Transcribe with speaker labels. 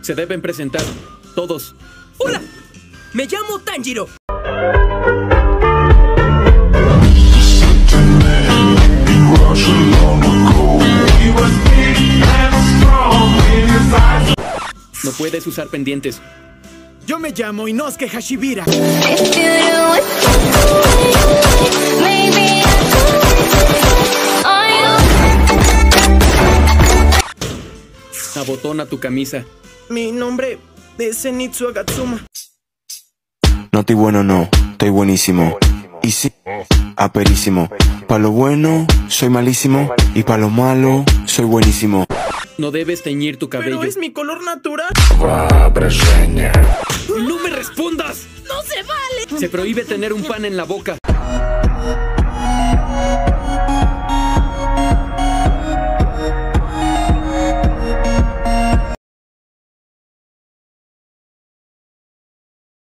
Speaker 1: Se deben presentar. Todos.
Speaker 2: ¡Hola! Me llamo Tanjiro.
Speaker 1: No puedes usar pendientes.
Speaker 3: Yo me llamo Inosuke Hashibira.
Speaker 1: Abotona tu camisa.
Speaker 3: Mi nombre es Zenitsu Agatsuma.
Speaker 4: No estoy bueno, no, estoy buenísimo. Y sí, aperísimo. Pa' lo bueno, soy malísimo. Y pa' lo malo, soy buenísimo.
Speaker 1: No debes teñir tu cabello.
Speaker 3: Pero es mi color natural.
Speaker 1: ¡No me respondas!
Speaker 5: ¡No se vale!
Speaker 1: Se prohíbe tener un pan en la boca.